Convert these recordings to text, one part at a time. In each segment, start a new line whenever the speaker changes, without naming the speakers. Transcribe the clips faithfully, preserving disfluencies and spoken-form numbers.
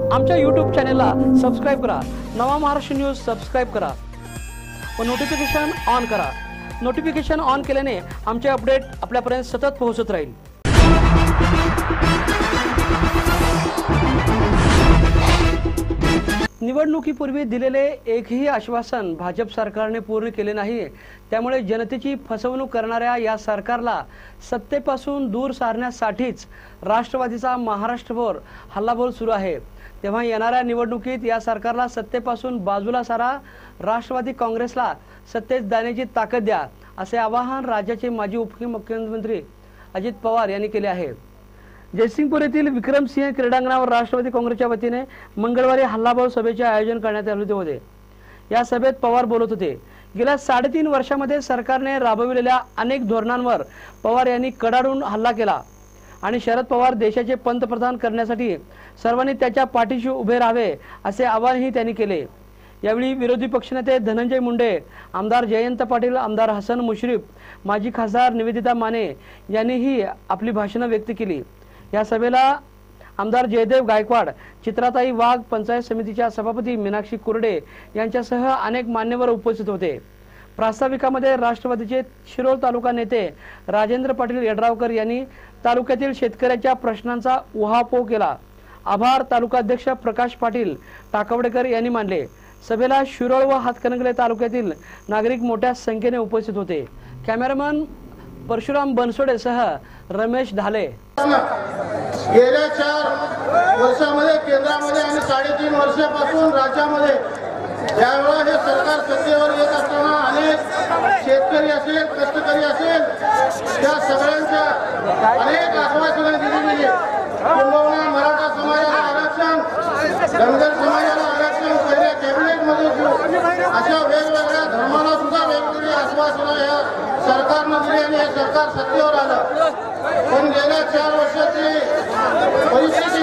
आमच्या यूट्यूब चॅनेलला सबस्क्राईब करा। नवा महाराष्ट्र न्यूज सबस्क्राईब करा व नोटिफिकेशन ऑन करा। नोटिफिकेशन ऑन केल्याने आमचे अपडेट आपल्यापर्यंत सतत पोहोचत राहील। निवडणुकीपूर्वी दिलेले एकही आश्वासन भाजप सरकारने पूर्ण केले नाही। त्यामुळे जनतेची फसवणूक करणाऱ्या या सरकारला सत्तेपासून दूर सारण्यासाठीच राष्ट्रवादीचा महाराष्ट्रभर हल्लाबोल सुरू आहे। तेव्हा येणाऱ्या निवडणुकीत या सरकारला सत्तेपासून बाजूला सारा, राष्ट्रवादी काँग्रेसला सत्तेत जाण्याची ताकद द्या, असे आवाहन राज्याचे माजी उपमुख्यमंत्री अजित पवार यांनी केले आहे। जयसिंगपूर येथील विक्रमसिंह क्रीडांगणावर राष्ट्रवादी काँग्रेसच्या वतीने मंगळवारी हल्लाबोल सभेचे आयोजन करण्यात आले होते। या सभेत पवार बोलत होते। गेल्या साडेतीन वर्षांमध्ये सरकारने राबविलेल्या अनेक धोरणांवर पवार यांनी कडाडून हल्ला केला आणि शरद पवार देशाचे पंतप्रधान करण्यासाठी सर्वांनी त्याच्या पाठीशी उभे राहावे, असे आवाहनही त्यांनी केले। यावेळी विरोधी पक्षनेते धनंजय मुंडे, आमदार जयंत पाटील, आमदार हसन मुश्रीफ, माजी खासदार निवेदिता माने यांनीही आपली भाषणे व्यक्त केली। या सभेला आमदार जयदेव गायकवाड, चित्राताई वाघ, पंचायत समितीच्या सभापती मीनाक्षी कुर्डे यांच्यासह अनेक मान्यवर उपस्थित होते। प्रास्ताविकामध्ये राष्ट्रवादीचे शिरोळ तालुका नेते राजेंद्र पाटील यड्रावकर यांनी तालुक्यातील शेतकऱ्यांच्या प्रश्नांचा उहापोह केला। आभार तालुकाध्यक्ष प्रकाश पाटील टाकवडेकर यांनी मानले। सभेला शिरोळ व हातकणंगले तालुक्यातील नागरिक मोठ्या संख्येने उपस्थित होते। कॅमेरामन परशुराम बनसोडेसह रमेश ढाले।
गेल्या चार वर्षांमध्ये केंद्रामध्ये आणि साडेतीन वर्षापासून राज्यामध्ये ज्यावेळेला हे सरकार सत्तेवर येत असताना अनेक शेतकरी असेल, कष्टकरी असेल, त्या सगळ्यांच्या अनेक आश्वासने दिली गेली। किंबहुना मराठा समाजाला आरक्षण, धनगर समाजाला आरक्षण पहिल्या कॅबिनेटमध्ये देऊ, अशा वेगवेगळ्या धर्माला सुद्धा वेगवेगळी आश्वासनं या सरकारनं दिली आणि हे सरकार सत्तेवर आलं। पण गेल्या चार वर्षाची परिस्थिती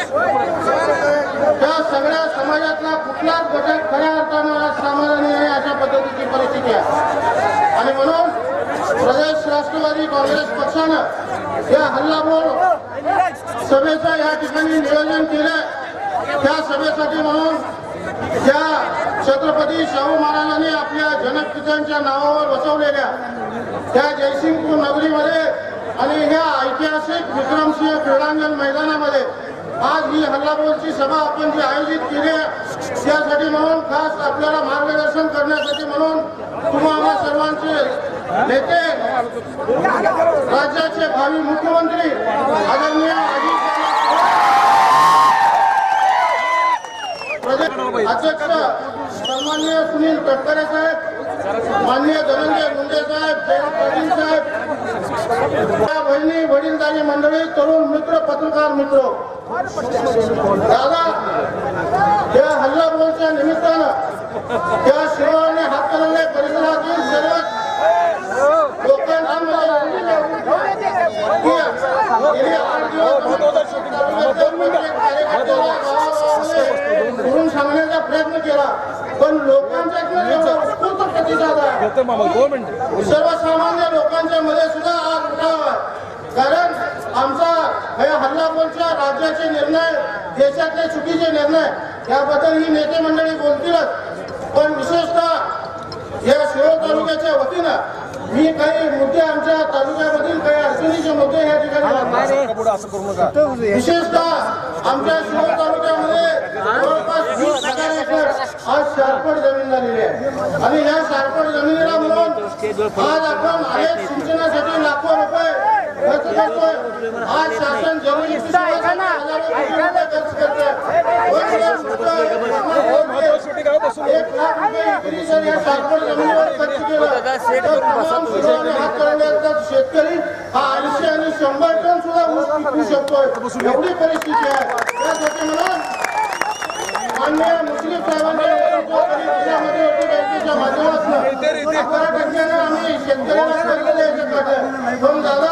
त्या सगळ्या समाजातला कुठलाच घटक खऱ्या अर्थानं समाधानी आहे अशा पद्धतीची परिस्थिती आहे। आणि म्हणून प्रदेश राष्ट्रवादी काँग्रेस पक्षानं या हल्लाबोल सभेचं या ठिकाणी नियोजन केलं। त्या सभेसाठी म्हणून ज्या छत्रपती शाहू महाराजांनी आपल्या जनकपित्यांच्या नावावर बसवलेल्या त्या जयसिंगपूर नगरीमध्ये आणि ह्या ऐतिहासिक विक्रमसिंह क्रीडांगण मैदानामध्ये आज ही हल्लाबोलची सभा आपण जी आयोजित केली आहे, त्यासाठी म्हणून खास आपल्याला मार्गदर्शन करण्यासाठी म्हणून तुम्हा सर्वांचे नेते, राज्याचे भावी मुख्यमंत्री आदरणीय अध्यक्ष सन्माननीय सुनील तटकरे साहेब, माननीय धनंजय मुंडे साहेब, जयंत पाटील साहेब, बहिणी, वडीलधारी मंडळी, तरुण मित्र, पत्रकार मित्र, दादा या हल्लाबोलच्या निमित्तानं त्या शिरोळ हातकणंगले परिसरातील सर्व करून सांगण्याचा प्रयत्न केला, पण लोकांच्या उत्स्फूर्त प्रतिसाद आहे। सर्वसामान्य लोकांच्या मध्ये सुद्धा आज उठाव, कारण आमचा हे हल्लाबोलच्या राज्याचे निर्णय, देशातले चुकीचे निर्णय याबद्दल ही नेते मंडळी बोलतीलच, पण विशेषतः या शिरोळ तालुक्याच्या वतीनं मी काही मुद्दे, आमच्या तालुक्यामधील काही अडचणीचे मुद्दे या ठिकाणी, विशेषतः आमच्या शिरोळ तालुक्यामध्ये जवळपास वीस हजार एकर आज शारपड जमीन झालेली आहे आणि या शारपड जमिनीला म्हणून आज आपण अनेक सिंचनासाठी लाखो रुपये खर्च करतोय। आज शासन जमिनी खर्च करतोय, एक लाख रुपये जर या शारपड जमिनीवर खर्च केला शेतकरी हा ऐंशी आणि शंभर टन सुद्धा ऊस पिकवू शकतोय, एवढी परिस्थिती आहे। त्यासाठी म्हणून माननीय मुश्रीफ साहेबांच्या नेतृत्वाखाली बँकेच्या माध्यमातून अकरा टक्क्याने आम्ही शेतकऱ्यांना कर्ज द्यायचं पाहिजे। पण दादा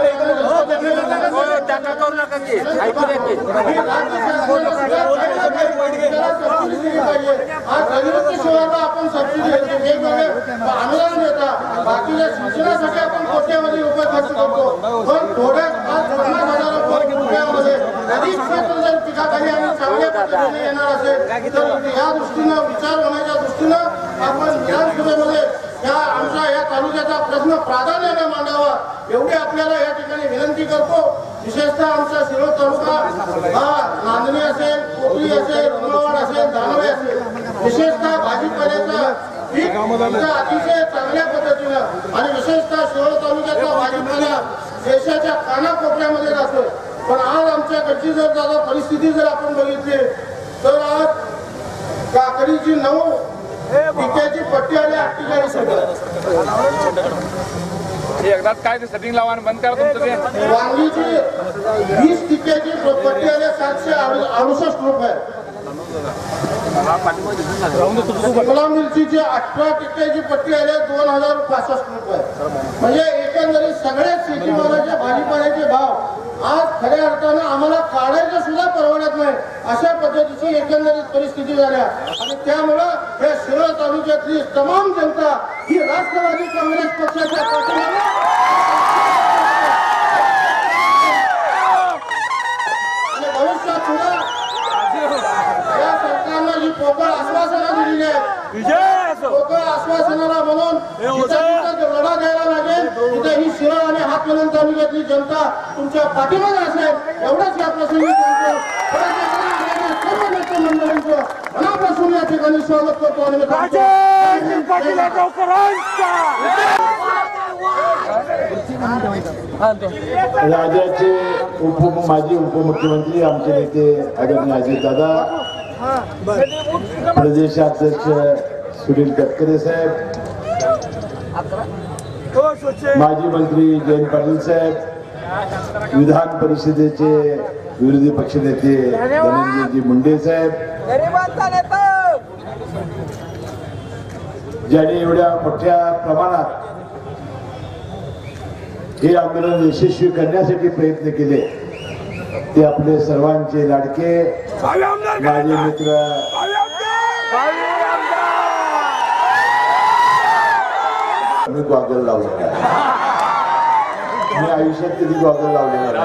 आज अनिरुद्ध शिवारला आपण सबसिडी वेगवेगळे अनुदान देता, बाकीच्या सिंचनासाठी आपण कोट्यावधी रुपये खर्च करतो, पण थोड्या आज पन्नास हजार रुपयामध्ये अधिक क्षेत्र जर एकाखाली आणि चांगल्या पद्धतीने येणार असेल तर या दृष्टीनं विचार होण्याच्या दृष्टीनं आपण विधानसभेमध्ये या आमच्या या तालुक्याचा प्रश्न प्राधान्याने मांडावा एवढी आपल्याला या ठिकाणी विनंती करतो. विशेषतः आमचा शिरोळ तालुका हा नांदणी असेल, कोकळी असेल, रुमावाड असेल, दानवे असेल, विशेषतः भाजीपाल्याचा पीक अतिशय चांगल्या पद्धतीनं आणि विशेषतः शिरोळ तालुक्याचा भाजीपाला देशाच्या कानाकोपऱ्यामध्ये जातोय. पण आज आमच्याकडची जर दादा परिस्थिती जर आपण बघितली तर आज काकडीची नऊ पिकाची पट्टी आली अठ्ठेचाळीस
एकदाच काय ते सेटिंग लावा आणि बंद करा तुमचं ते.
वांगीची वीस टिक्क्याची पट्टी आली सातशे अडुसष्ट रुपये. शिमला मिरचीची अठरा टिक्क्याची पट्टी आली दोन हजार पासष्ट रुपये. म्हणजे एकंदरीत सगळ्याच शेतीमालाचे भाजीपाल्याचे भाव आज खऱ्या अर्थानं आम्हाला काढायचं सुद्धा परवडत नाही अशा पद्धतीची एकंदरीत परिस्थिती झाल्या. आणि त्यामुळं या शिरोळ तालुक्यातली तमाम जनता ही राष्ट्रवादी काँग्रेस पक्षाच्या पाठीमागे आणि भविष्यात सुद्धा या सरकारनं जी पोकळ आश्वासनं दिलेली आहेत पोकळ आश्वासनाला म्हणून जिथं लढा द्यायला लागेल तिथे ही शिरोळ आणि हातकणंगले तालुक्यातली जनता तुमच्या पाठीमागे असेल एवढंच या प्रसंगी सर्व नेते मंडळींचं मनापासून या ठिकाणी स्वागत करतो. आणि
राज्याचे उप माजी उपमुख्यमंत्री आमचे नेते आदरणीय अजितदादा, प्रदेशाध्यक्ष सुनील तटकरे साहेब, माजी मंत्री जयंत पाटील साहेब, विधान परिषदेचे विरोधी पक्षनेते धनंजयजी मुंडे साहेब, ज्यांनी एवढ्या मोठ्या प्रमाणात हे आंदोलन यशस्वी करण्यासाठी प्रयत्न केले ते आपले सर्वांचे लाडके माझे मित्र मी गॉगल लावले मी आयुष्यात कधी गॉगल लावलेला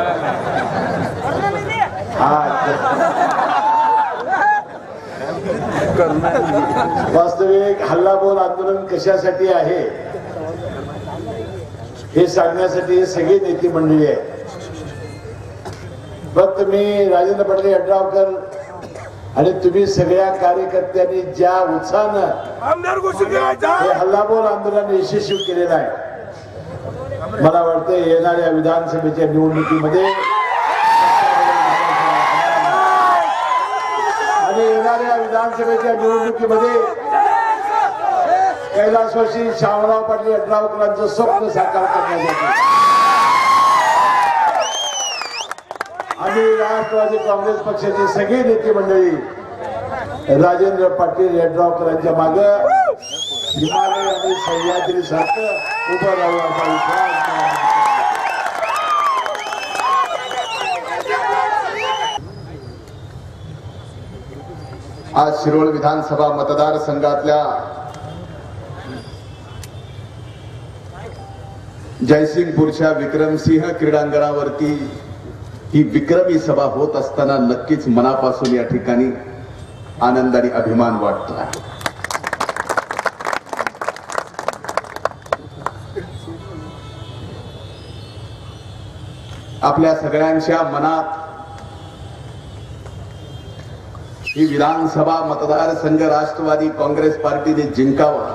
वास्तविक हल्लाबोल आंदोलन कशासाठी आहे हे सांगण्यासाठी सगळे नेते मंडळी आहे. फक्त मी राजेंद्र पाटील यड्रावकर आणि तुम्ही सगळ्या कार्यकर्त्यांनी ज्या उत्साहानं हे हल्लाबोल आंदोलन यशस्वी केलेलं आहे मला वाटतं येणाऱ्या विधानसभेच्या निवडणुकीमध्ये आणि येणाऱ्या विधानसभेच्या निवडणुकीमध्ये कैलासवासी शामराव पाटील यड्रावकरांचं स्वप्न साकार करण्यासाठी आम्ही राष्ट्रवादी काँग्रेस पक्षाचे सगळे नेते मंडळी राजेंद्र पाटील यड्रावकरांच्या माग हिमालय आणि सह्याद्री सारखं उभं राहू असा विश्वास.
आज शिरोळ विधानसभा मतदारसंघातल्या जयसिंगपूरच्या विक्रमसिंह क्रीडांगणावरती ही विक्रमी सभा होत असताना नक्कीच मनापासून या ठिकाणी आनंद आणि अभिमान वाटतो. आपल्या सगळ्यांच्या मनात ही विधानसभा मतदारसंघ राष्ट्रवादी काँग्रेस पार्टीने जिंकावा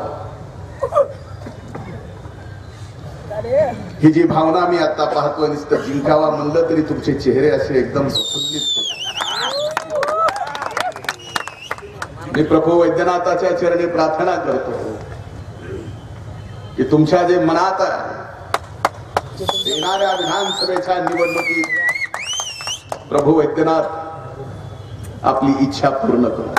ही जी भावना मी आता पाहतो. नुसतं जिंकावा म्हणलं तरी तुमचे चेहरे असे एकदम प्रफुल्लित. मी प्रभू वैद्यनाथाच्या चरणी प्रार्थना करतो की तुमच्या जे मनात येणाऱ्या विधानसभेच्या निवडणुकीत प्रभू वैद्यनाथ आपली इच्छा पूर्ण करू.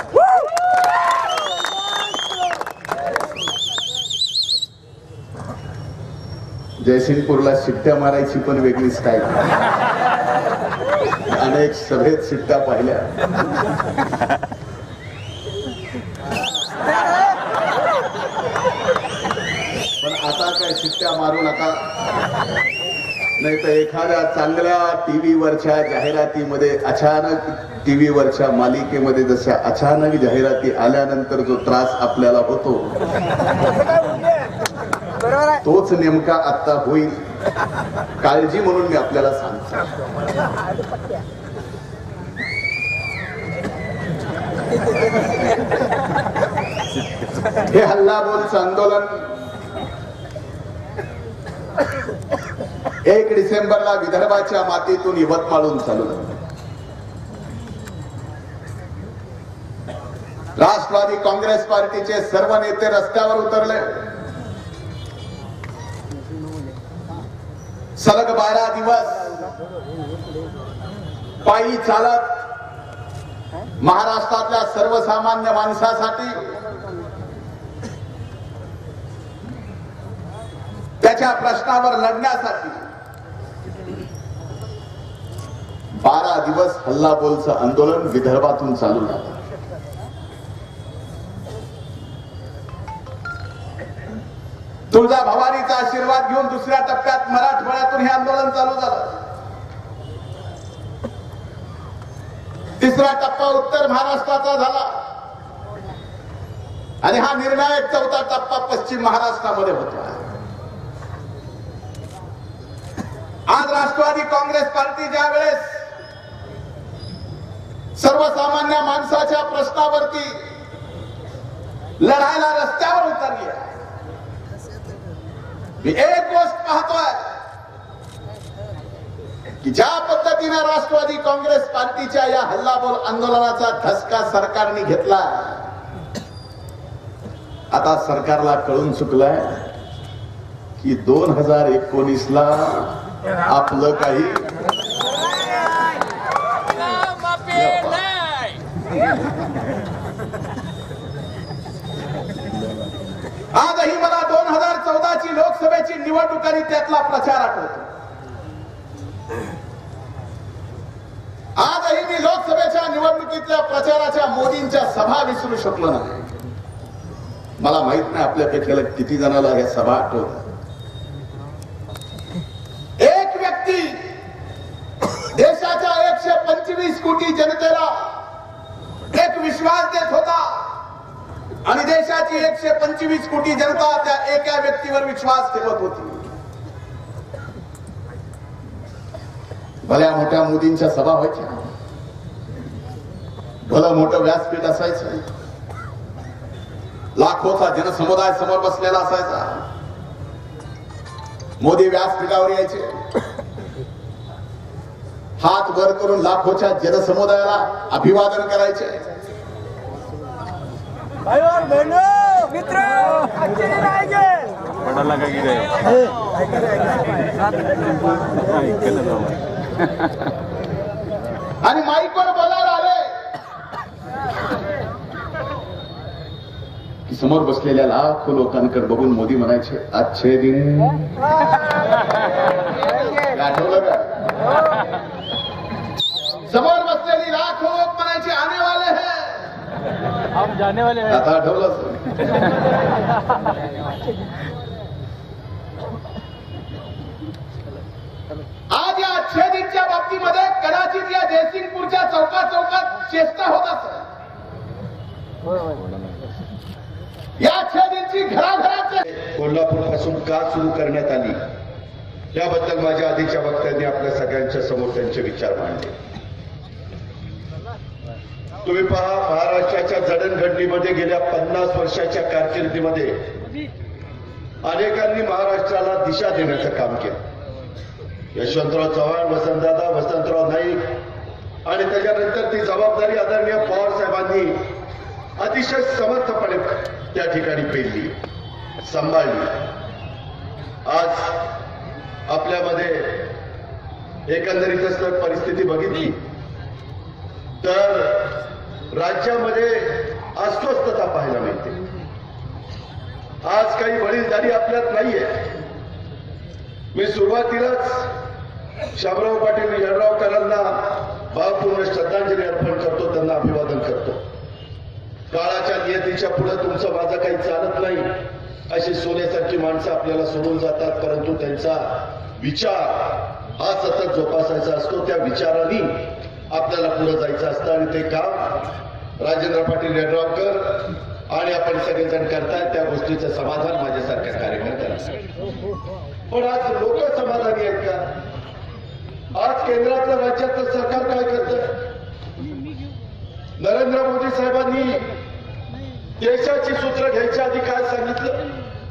जयसिंगपूरला शिट्ट्या मारायची पण वेगळी स्टाईल. अनेक सभेत शिट्ट्या पाहिल्या. पण आता काय शिट्ट्या मारू नका. नाही तर एखाद्या चांगल्या टीव्हीवरच्या जाहिरातीमध्ये अचानक टीव्हीवरच्या मालिकेमध्ये जशा अचानक जाहिराती आल्यानंतर जो त्रास आपल्याला होतो तोच नेमका आता होईल. काळजी म्हणून मी आपल्याला सांगतो. हे हल्लाबोलचं आंदोलन एक डिसेंबरला विदर्भाच्या मातीतून यवतमाळहून चालू झालं. राष्ट्रवादी काँग्रेस पार्टीचे सर्व नेते रस्त्यावर उतरले. सलग बारा दिवस पायी चालत महाराष्ट्रातल्या सर्वसामान्य माणसासाठी त्याच्या प्रश्नावर लढण्यासाठी बारा दिवस हल्लाबोलचं आंदोलन विदर्भातून चालू झालं. तुळजा भवानीचा आशीर्वाद घेऊन दुसऱ्या टप्प्यात मराठवाड्यातून हे आंदोलन चालू झालं. तिसरा टप्पा उत्तर महाराष्ट्राचा झाला आणि हा निर्णायक चौथा टप्पा पश्चिम महाराष्ट्रामध्ये होता. आज राष्ट्रवादी काँग्रेस पार्टी ज्या वेळेस सर्वसामान्य माणसाच्या प्रश्नावरती लढायला रस्त्यावर उतरली आहे. मी एक गोष्ट पाहतोय की ज्या पद्धतीने राष्ट्रवादी काँग्रेस पार्टीच्या या हल्लाबोल आंदोलनाचा धसका सरकारने घेतला, आता सरकारला कळून चुकलाय की दोन हजार एकोणीस ला आपलं काही आजही मला दोन हजार चौदा ची लोकसभेची निवडणूक आणि त्यातला प्रचार आठवतो. आजही मी लोकसभेच्या निवडणुकीतल्या प्रचाराच्या मोदींच्या सभा विसरू शकलो नाही. मला माहित नाही आपल्यापैकी किती जणाला ह्या सभा आठवतात. एक व्यक्ती देशाच्या एकशे पंचवीस कोटी जनतेला एक विश्वास देत होता आणि देशाची एकशे पंचवीस कोटी जनता त्या एका व्यक्तीवर विश्वास ठेवत होती. भल्या मोठ्या मोदींच्या सभा व्हायच्या, भलं मोठं व्यासपीठ असायचं, लाखोचा जनसमुदाय समोर बसलेला असायचा. मोदी व्यासपीठावर यायचे, हात वर करून लाखोच्या जनसमुदायाला अभिवादन करायचे.
मित्र
आणि माईकवर बोलायला आले की समोर बसलेल्या लाखो लोकांकडे बघून मोदी म्हणायचे, अच्छे दिन. आठवलं का? समोर बसलेली लाखो लोक म्हणायचे, आने वाले हैं,
हम जाने वाले हैं.
आता आठवलं. आज या अच्छे दिनच्या बाबतीमध्ये कदाचित या जयसिंगपूरच्या चौका चौकात चेष्टा होत असत. या अच्छे दिनची घराघरात
कोल्हापूर पासून का सुरू करण्यात आली याबद्दल माझ्या आधीच्या वक्त्यांनी आपल्या सगळ्यांच्या समोर त्यांचे विचार मांडले. तुम्ही पहा, महाराष्ट्राच्या जडणघडणीमध्ये गेल्या पन्नास वर्षाच्या कारकिर्दीमध्ये अनेकांनी महाराष्ट्राला दिशा देण्याचं काम केलं. यशवंतराव चव्हाण, वसंतदादा, वसंतराव नाईक आणि त्याच्यानंतर ती जबाबदारी आदरणीय पवार साहेबांनी अतिशय समर्थपणे त्या ठिकाणी पेलली, सांभाळली. आज आपल्यामध्ये एकंदरीतच जर परिस्थिती बघितली तर राज्यामध्ये अस्वस्थता पाहायला मिळते. आज काही वडीलधारी आपल्यात नाहीये. मी सुरुवातीलाच शामराव पाटील यड्रावकरांना भावपूर्ण श्रद्धांजली अर्पण करतो, त्यांना अभिवादन करतो. काळाच्या नियतीच्या पुढे तुमचं माझं काही चालत नाही अशी सोन्यासारखी माणसं आपल्याला सोडून जातात, परंतु त्यांचा विचार हा सतत जोपासायचा असतो. त्या विचारांनी आपल्याला पुढे जायचं असतं आणि ते काम राजेंद्र पाटील यड्रावकर आणि आपण सगळेजण करतायत. त्या गोष्टीचं समाधान माझ्यासारख्या कार्यकर्त्यांना. पण आज लोक समाधानी आहेत का? आज केंद्रातलं राज्यातलं सरकार काय करतं? नरेंद्र मोदी साहेबांनी देशाची सूत्र घ्यायच्या आधी काय सांगितलं?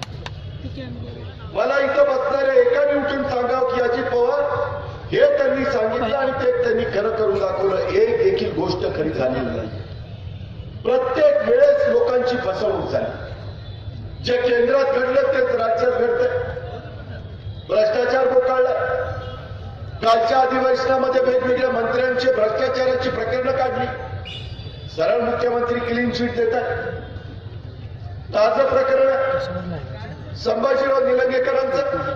मला इथं बसणाऱ्या एकाने उठून सांगावं की अजित पवार हे त्यांनी सांगितलं आणि ते त्यांनी खरं करून दाखवलं. एक देखील गोष्ट खरी झालेली नाही. प्रत्येक वेळेस लोकांची फसवणूक झाली. जे केंद्रात घडलं तेच राज्यात घडतंय. भ्रष्टाचार बोकाळला. कालच्या अधिवेशनामध्ये वेगवेगळ्या मंत्र्यांचे भ्रष्टाचाराची प्रकरणं काढली. सरळ मुख्यमंत्री क्लीन चिट देतात. ताजं प्रकरण संभाजीराव निलंगेकरांचं.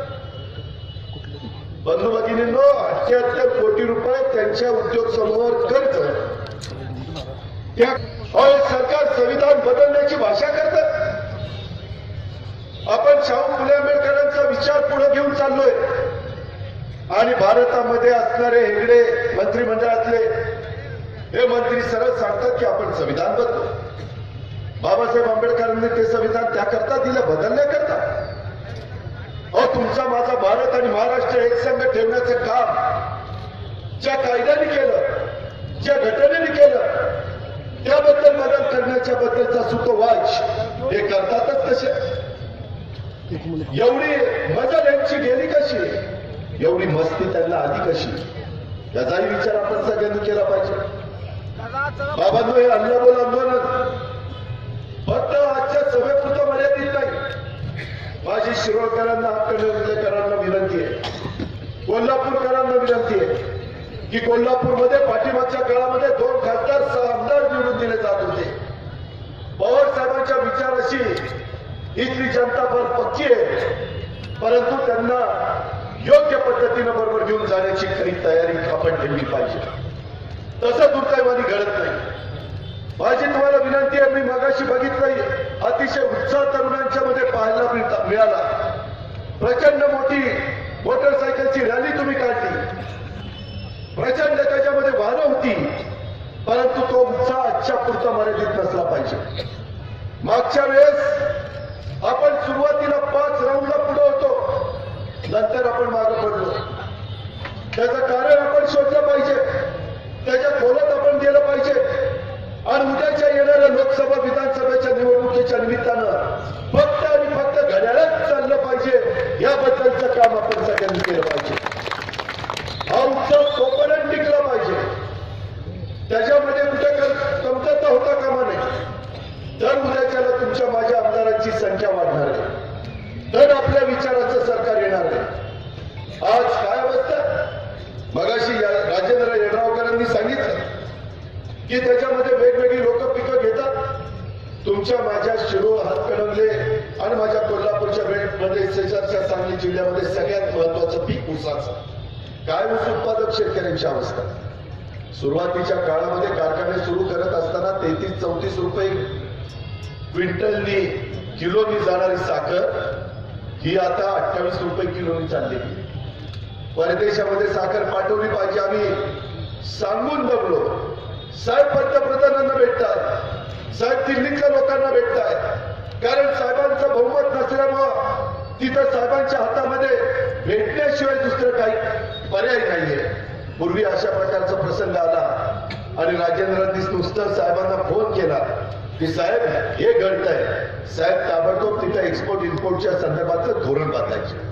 बंधू भगिनींनो, अठ्ठ्याहत्तर कोटी रुपये त्यांच्या उद्योग समूहावर खर्च. त्या सरकार संविधान बदलण्याची भाषा करतात. आपण शाहू फुले आंबेडकरांचा विचार पुढे घेऊन चाललोय आणि भारतामध्ये असणारे हेगडे मंत्रिमंडळातले हे मंत्री सरळ सांगतात की आपण संविधान बदलू. बाबासाहेब आंबेडकरांनी ते संविधान त्याकरता दिलं, बदलण्याकरता. अहो, तुमचा माझा भारत आणि महाराष्ट्र एकसंघ ठेवण्याचं काम ज्या कायद्याने केलं, ज्या घटनेने केलं, त्याबद्दल बदल करण्याच्या बद्दलचा सुतोवाच हे करतातच कसे. एवढी मजा त्यांची गेली कशी, एवढी मस्ती त्यांना आली कशी, याचाही विचार आपण सगळ्यांनी केला पाहिजे. बाबांनो, हे अल्लाबोल आंदोलन फक्त आजच्या सभेपुरतं मर्यादित नाही. माझी शिरोळकरांना, हातकणंगलेकरांना विनंती आहे, कोल्हापूरकरांना विनंती आहे की कोल्हापूरमध्ये पाठीमागच्या काळामध्ये दोन खासदार सहा आमदार निवडून दिले जात होते. पवार साहेबांच्या विचाराशी इथली जनता फार पक्की आहे, परंतु त्यांना योग्य पद्धतीनं बरोबर घेऊन जाण्याची खरी तयारी आपण ठेवली पाहिजे. तसं दुर्दैवाने घडत नाही. माझी तुम्हाला विनंती आहे, मी मगाशी बघितलंय, अतिशय उत्साह तरुणांच्या मध्ये पाहायला मिळाला. प्रचंड मोठी मोटरसायकलची रॅली तुम्ही काढली. प्रचंड त्याच्यामध्ये वाहनं होती, परंतु तो उत्साह आजच्या पुरता मर्यादित नसला पाहिजे. मागच्या वेळेस आपण सुरुवातीला पाच राऊंडला पुढे होतो, नंतर आपण मागे पडलो. त्याचं कारण आपण शोधलं पाहिजे, त्याच्या खोलात आपण गेलं पाहिजे आणि उद्याच्या येणाऱ्या लोकसभा विधानसभेच्या निवडणुकीच्या निमित्तानं फक्त आणि फक्त घड्याळात चाललं पाहिजे, याबद्दलचं काम आपण सगळ्यांनी केलं पाहिजे. हा उत्सव तोपर्यंत टिकला पाहिजे, त्याच्यामध्ये कुठे कमतरता होता कामा नये. तर उद्याच्याला तुमच्या माझ्या आमदारांची संख्या वाढणार आहे, तर आपल्या विचाराचं सरकार येणार आहे. आज काय अवस्था, मगाशी राजेंद्र यड्रावकरांनी सांगितलं की त्याच्यामध्ये वेगवेगळी लोक पिकं घेतात. तुमच्या माझ्या शिरोळ, हातकणंगले आणि माझ्या कोल्हापूरच्या बेल्टमध्ये, शेजारच्या सांगली जिल्ह्यामध्ये सगळ्यात महत्वाचं पीक ऊसाचं. काय ऊस उत्पादक शेतकऱ्यांची अवस्था. सुरुवातीच्या काळामध्ये कारखाने सुरू करत असताना तेहतीस चौतीस रुपये क्विंटलनी किलोनी जाणारी साखर ही आता अठ्ठावीस रुपये किलोनी चालली. परदेशामध्ये साखर पाठवली पाहिजे आम्ही सांगून दमलो. साहेब पंतप्रधानांना भेटतात, साहेब दिल्लीतल्या लोकांना भेटतात, कारण साहेबांचं बहुमत नसल्यामुळं तिथं साहेबांच्या हातामध्ये भेटण्याशिवाय दुसरं काही पर्याय नाहीये. पूर्वी अशा प्रकारचा प्रसंग आला आणि राजेंद्रांनी नुसतं साहेबांना फोन केला की साहेब हे घडतंय, साहेब ताबडतोब तिथं एक्सपोर्ट इम्पोर्टच्या संदर्भातलं धोरण बदलायचे.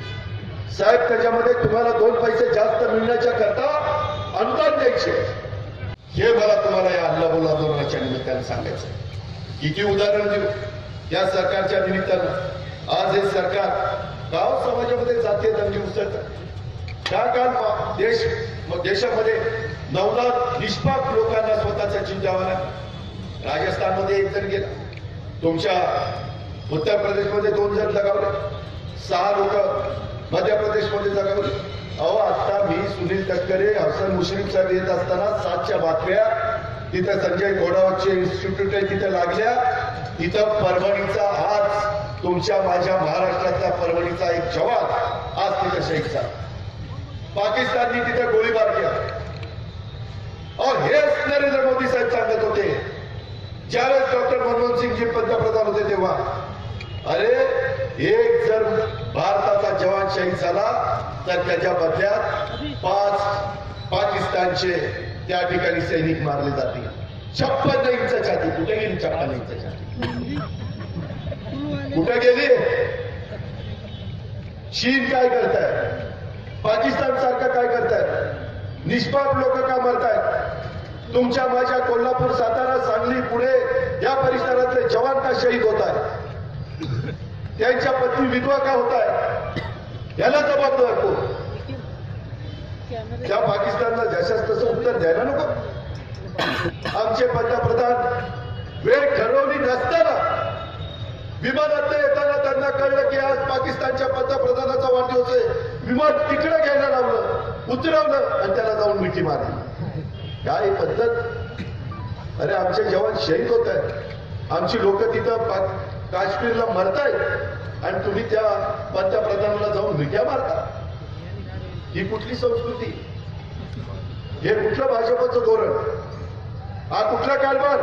साहेब त्याच्यामध्ये तुम्हाला दोन पैसे जास्त मिळण्याच्या करता अनुदान द्यायचे. हे मला तुम्हाला या अल्लाबोल आंदोलनाच्या निमित्तानं सांगायचं. किती उदाहरण देऊ या सरकारच्या निमित्तानं. आज हे सरकार गाव समाजामध्ये जातीय दंगे उसळतात. त्या काळ देश देशामध्ये नऊ लाख निष्पाप लोकांना स्वतःचा जीव द्यावा लागला. राजस्थानमध्ये एक जण गेला, तुमच्या उत्तर प्रदेशमध्ये दोन जण जगावले, सहा लोक मध्य प्रदेशमध्ये जगावले. अहो, आता मी सुनील तटकरे, हसन मुश्रीफ साहेब येत असताना सातच्या बातम्या तिथं संजय घोडावतचे इन्स्टिट्यूट आहे तिथं लागल्या. तिथं परभणीचा आज तुमच्या माझ्या महाराष्ट्रातल्या परभणीचा एक जवान आज तिथं शहीद झाला. पाकिस्ताननी तिथे गोळीबार केला. और हेच नरेंद्र मोदी साहेब सांगत होते ज्यावेळेस डॉक्टर मनमोहन सिंगजी पंतप्रधान होते तेव्हा, अरे एक जर भारताचा जवान शहीद झाला तर त्याच्या बदल्यात पाच पाकिस्तानचे त्या ठिकाणी सैनिक मारले जातील. छप्पन इंच छाती कुठे गेली? छप्पन इंच छाती कुठे गेली? चीन काय करताय? पाकिस्तान सारखं काय करताय? निष्पाप लोक का मरतायत? तुमच्या माझ्या कोल्हापूर, सातारा, सांगली, पुणे या परिसरातले जवान का शहीद होत आहेत? त्यांच्या पत्नी विधवा का होत आहे? याला जबाबदार कोण? त्या पाकिस्तानला जशाच तसं उत्तर द्यायला नको. आमचे पंतप्रधान वेळ ठरवली नसताना विमानात येताना त्यांना कळलं की आज पाकिस्तानच्या पंतप्रधानाचा वाढदिवस आहे, विमान तिकडे घ्यायला लावलं, उतरवलं आणि त्याला जाऊन मिठी मारली. काय पद्धत? अरे आमचे जवान शहीद होत आहेत, आमची लोक तिथं काश्मीरला मरतायत आणि तुम्ही त्या पंतप्रधानाला जाऊन मिठ्या मारता. ही कुठली संस्कृती? हे कुठलं भाजपचं धोरण? हा कुठला कारभार?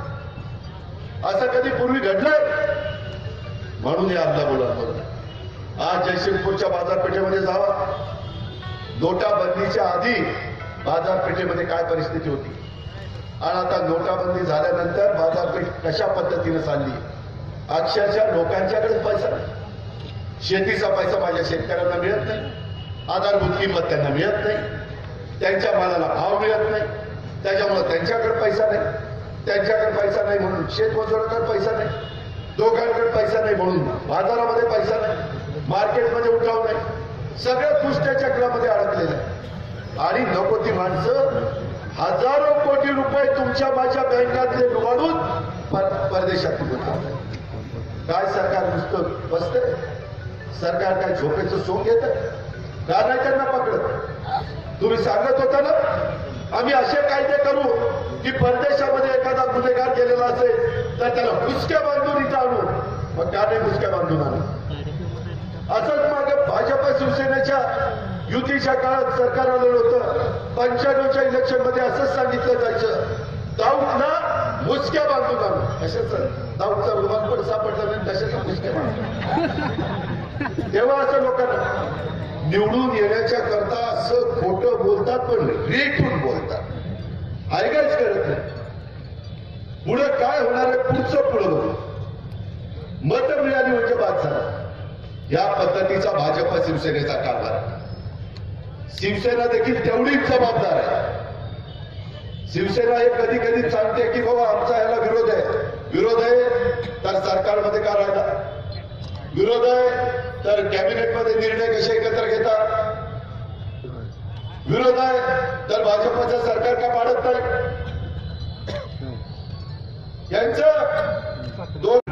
असं कधी पूर्वी घडलंय? म्हणून या हल्ला बोला. आज जयसिंगपूरच्या बाजारपेठेमध्ये जावा, नोटाबंदीच्या आधी बाजारपेठेमध्ये काय परिस्थिती होती आणि आता नोटाबंदी झाल्यानंतर बाजारपेठ कशा पद्धतीने चालली. अक्षरशः लोकांच्याकडे पैसा नाही, शेतीचा पैसा माझ्या शेतकऱ्यांना मिळत नाही, आधारभूत किंमत त्यांना मिळत नाही, त्यांच्या मालाला भाव मिळत नाही, त्याच्यामुळे त्यांच्याकडे पैसा नाही. त्यांच्याकडे पैसा नाही म्हणून शेतमजुराकडे पैसा नाही, दोघांकडे पैसा नाही म्हणून बाजारामध्ये पैसा नाही, मार्केटमध्ये उठाव नाही, सगळ्या दुष्ट चक्रामध्ये अडकलेलं आहे. आणि नको ती माणसं हजारो कोटी रुपये तुमच्या माझ्या बँकातले लुबाडून परदेशात होतात. काय सरकार नुसतं बसतंय? सरकार काय झोपेचं सोंग घेत का नाही त्यांना पकडत? तुम्ही सांगत होता ना आम्ही असे कायदे करू की परदेशामध्ये एखादा गुन्हेगार गेलेला असेल तर त्याला मुसक्या बांधून इथं आणू. मग का नाही मुसक्या बांधून आणू? असंच मागे भाजप शिवसेनेच्या युतीच्या काळात सरकार आलेलं होतं. पंच्याण्णवच्या इलेक्शन मध्ये असंच सांगितलं जायचं, दाऊदला मुसक्या बांधून आणू. कशाच दाऊदचा रुमाल पण सापडला नाही, कशाचा मुसक्या बांधून? तेव्हा असं लोकांना निवडून येण्याच्या करता असं खोटं बोलतात, पण रेटून बोलतात, ऐकायच करत नाही. पुढे काय होणार आहे पुढचं पुढं बघू. मत मिळाली म्हणजे बाद झाला. या पद्धतीचा भाजप शिवसेनेचा कारभार. शिवसेना देखील तेवढीच जबाबदार आहे. शिवसेना हे कधी कधी सांगते की बाबा आमचा ह्याला विरोध आहे. विरोध आहे तर सरकारमध्ये का राहिला? विरोध आहे तर कॅबिनेटमध्ये निर्णय कसे एकत्र घेतात? विरोध आहे तर भाजपचं सरकार का पाडत नाही? यांचं दोन